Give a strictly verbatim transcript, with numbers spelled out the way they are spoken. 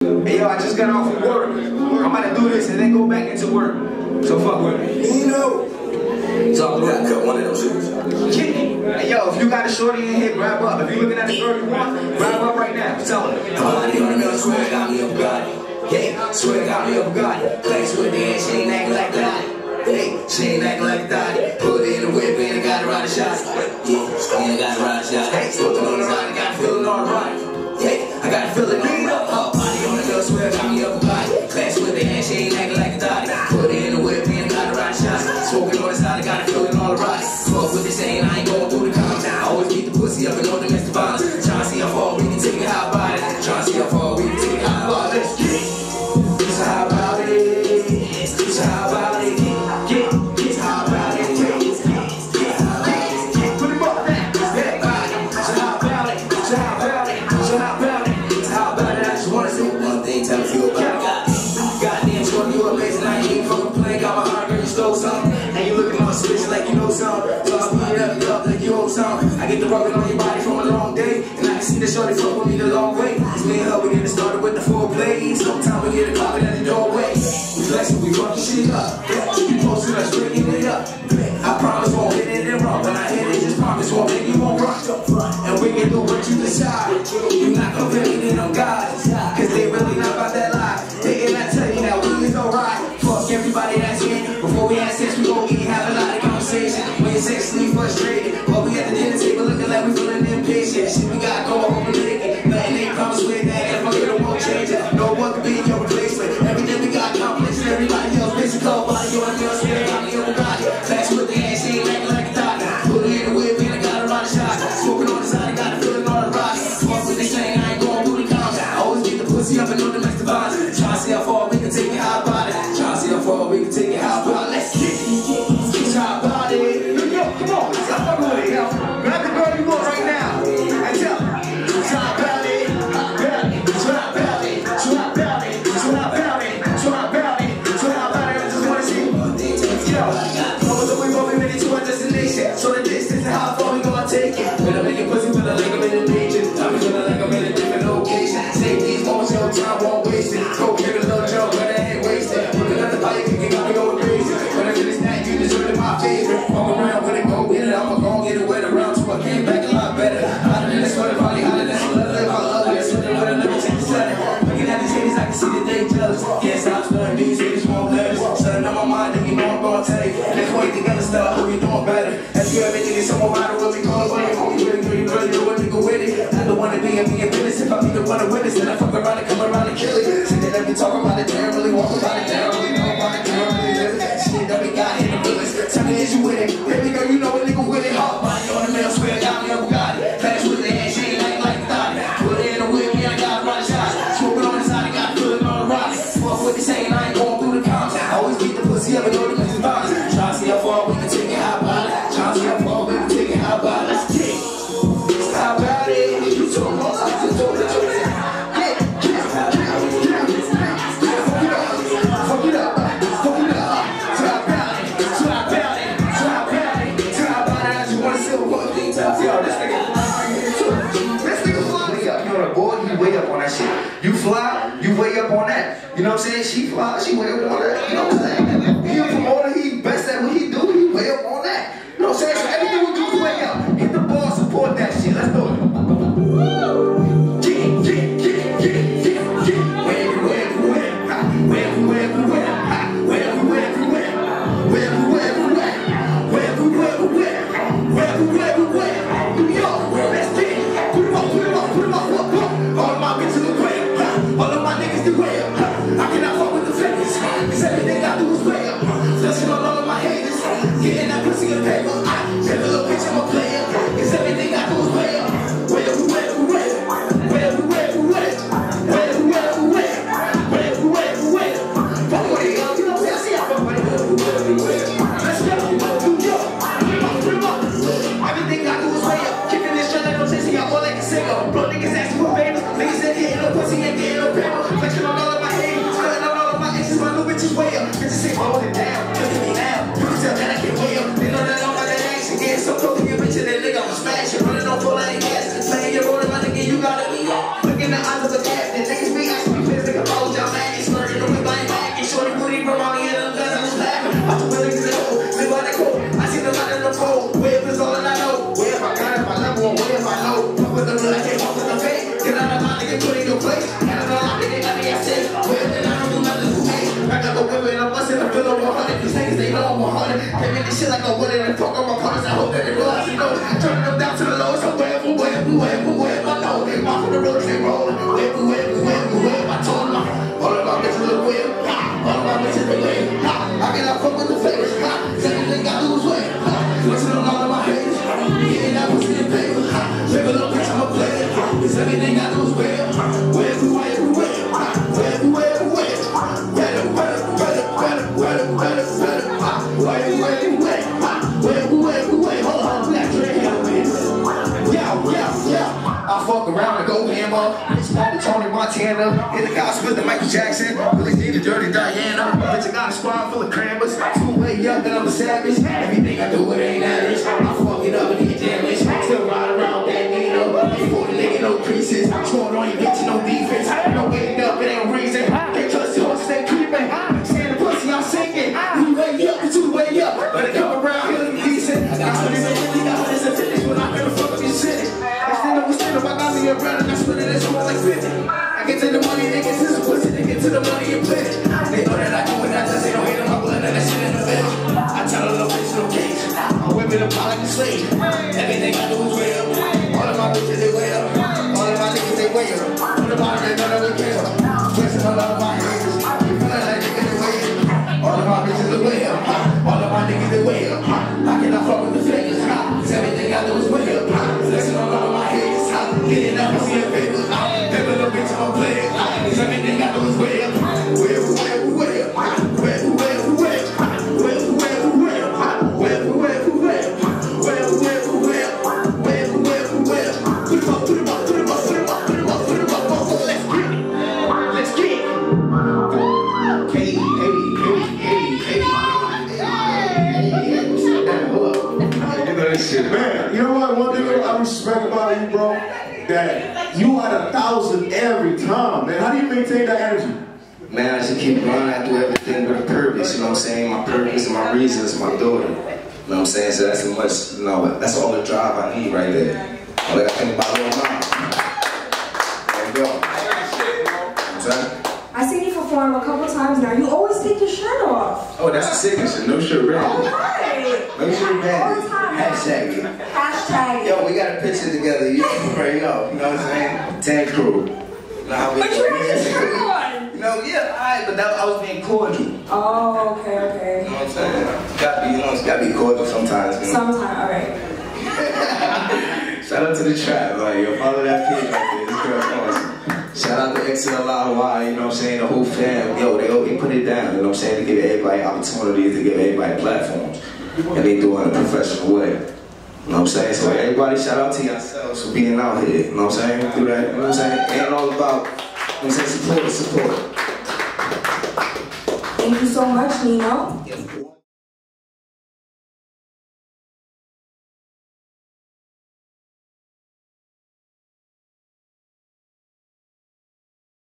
Hey yo, I just got off of work. I'm about to do this and then go back into work. So fuck with me. You know. Talk to me. Cut one of those shoes. Hey yo, if you got a shorty in here, grab up. If you looking at the girl you want, grab up right now. Tell her. Body on the middle, swear got me a Bugatti. Yeah, swear got me a Bugatti. Place with the hand, she ain't acting like that. Hey, she ain't acting like that. Put it in the whip and I got to ride a shot. Yeah, and I got to ride a shot. Hey, smoking on the ride, I got to feel it all right. Yeah, I got to feel it all right. Oh, body on the middle, swear got me a Bugatti. Class with the hand, she ain't acting like a dotty. Put it in the whip and I got to ride a shot. Smoking on the side, I got to feel it all right. Fuck with this saying, I ain't going through the comments. I always keep the pussy up and no domestic violence. Tryna see how far we can take it, how about it? Tryna see how far we can take it, how about it? Let's get it. So how about it? So how about it? Get, get, how about it? Get, get, how about it? Put him up now. Yeah, body. So how about it? So how about it? So how about it? So how about it? I just wanna say one thing, tell me you about it. Goddamn, shorty, you amazing. I ain't even fucking playing. Got my heart, girl, you stole something. And you looking on switch like you know something. So I speed it up, up like you owe something. I get the rubbing on your body from a long day. And I can see the shorty fuck with me the long way. It's me and her, we getting started with the foreplay. Sometimes we get a clock at the doorway. We flexing, we fucking shit up. You posted us, breaking it up. I promise won't hit it and run. When I hit it, just promise won't make you won't run. And we can do what you decide. You not gonna really need them guys. Cause they really not about that life. They and I tell you that we is alright. Fuck everybody that's in. Before we have sex, we gon' eat, have a lot of conversation. When sexually frustrated. But we at the dinner table looking like we feeling impatient. Shit we got going home and naked. Nothing ain't promised with that. If I get it, won't change it. No one can be your replacement. Everything we got accomplished. Everybody else bitch cold body. You and girl scared about me on the body. Clash with the hand, she ain't acting like a dot. Put it in the whip and I got a lot of shots. Smoking on the side, I got a feeling all the rocks. Fuck with this thing, I ain't going through the comments. I always get the pussy up and no domestic violence. Try to see how far we can take it, how about it? Try to see how far we can take it, how about it? Let's get it. How about it? Yo, come on, let's go with it, yo. Grab the girl you want right now. And tell her. How about it? How about it? So how about it? So how about it? So how about it? So how about it? So how about it? I just wanna see. Yo, over the way, but we made it to our destination. So the distance and how far we gonna take it. When I make it pussy, feel like I'm in a nature. I be feeling like I'm in a different location. Save these moments, yo, time won't waste it. Go get a little joke, but I ain't wasted. Looking at the body, kicking, got me going crazy. When I finish that, you deserve it, my favorite. Walk around with it, go get it. I'ma go get it, wet around so I came back a lot better. Hotter than this, sweater, body hotter than some leather. I love it, sweater, with another take the setting. Looking at these haters, I can see that they jealous. Yes, I'm swearing, these haters won't let us. Something on my mind, and you know I'm gonna tell you. Let's work together, start, hope you're doing better. As you ever think it's someone rider, what we call it, what you really, really, really, the one to go with it. I don't wanna be a me a business, if I be the one to witness, then I fuck around and come around and kill it. See that every talk about it, they don't really walk about it, they don't really know about it, they don't really live it. Shit that we got in the village, tell me is you with it. Baby girl, you know a nigga with it. Hot body on the middle, swear got me a Bugatti. Clash with the hand, she ain't like like a thotty. Put it in the whip, yeah, I got a ride shot. Smoking on the side, I got a feeling on the rocks. Fuck what they saying, I ain't going through the comments. I always keep the pussy up and know the message violence. Try to see how far we can take it, how about it? Try to see how far we can take it, how about it? Let's get it. How about it? You told me, you told me, you told me. You fly, you way up on that. You know what I'm saying? She fly, she way up on that. You know what I'm saying? He a promoter, he best at what he do, he way up on that. You know what I'm saying? So everything we do is way up. Hit the ball, support that shit. Let's do it. Get it, get it, get it, get it, get it, get it. Wherever, wherever, wherever, wherever, wherever, wherever, wherever, wherever, wherever, wherever, wherever, wherever, wherever, wherever, wherever, New York, let's get it. Put him up, put him up, put him up, put him up. All of my bitches look real. All of my niggas do well. I cannot fuck with the figures, cause everything I do is real. Flexing on all of my haters, getting that pussy in paper. I get a little bitch around and go hammer. Bitch, pop with Tony Montana. Hit the cops with the Michael Jackson. Billy Jean, the Dirty Diana. Bitch, I got a squad full of crammers. Two way up and I'm a savage. Everything I do, it ain't average. I fuck it up and get damaged. Still ride around that Nino. Before the nigga, no creases. Scoring on you, get to no defense. No waiting up, it ain't reason. Can't trust the horse, they creeping. Stand the pussy, I'm singing. You way up, it's two way up. But it come around, here look decent. I got hundreds and fifty dollars and fifties when I'm gonna fuck up your city. I stand up, we stand up, I got me around and I split it, it's more like fifty. I get to the money, they get to the pussy, they get to the money and play. They know that I do it, I just they don't hate on my blood and that shit in the bed. I tell a little bitch, no cage. I'm whipping up like a slave. Everything I do is way up. All of my bitches, they way up. All of my niggas, they way up. Put them on, they know that we care. Pressing all of my haters. You feel like niggas, they way up. All of my bitches, they way up. All of my niggas, they way up. I cannot fuck with the fakers. Cause everything I do is way up. Listen on all of my haters. Getting up and seeing papers. Never look into my play. Cause everything I do is way up. Way up, way up, way up. Way up, way up, way up. Way up, way up, way up. Way up, way up, way up. Way up, way up, way up. Way up, way up, way up. Put them up, put them up, put them up, put them up, put them up, put them up. Let's get it. Let's get it. Hey, hey, hey, hey, hey. Sit down, hold up. You know this shit. Man, you know what? One thing I respect about you, bro, that you had a thousand every time, man. How do you maintain that energy? Man, I just keep running. I do everything with a purpose, you know what I'm saying? My purpose and my reason is my daughter. You know what I'm saying? So that's as much, you know, that's all the drive I need right there. All I gotta think about little mama. There you go. What's that? I've seen you perform a couple times now. You always take your shirt off. Oh, that's a signature. No shirt ready. All right. No shirt ready. All the time. Hashtag it. Hashtag it. Yo, we got a picture together. You right, yo. You know what I'm saying? Tank crew. Nah, we, But you had your shirt on. No, yeah, alright, but that, I was being cordial. Oh, okay, okay. You know what I'm saying? It's gotta be, you know, it's gotta be cordial sometimes. You know? Sometime, all right. Shout out to the trap, like, yo, follow that page right there. This girl awesome. Shout out to X L I Y, you know what I'm saying? The whole fam, yo, they, they put it down, you know what I'm saying? To give everybody opportunities, to give everybody platforms. And they do it in a professional way. You know what I'm saying? So everybody shout out to yourselves for being out here. You know what I'm saying? Do that, you know what I'm saying? It ain't all about, you know what I'm saying, support, support. Thank you so much, Nino.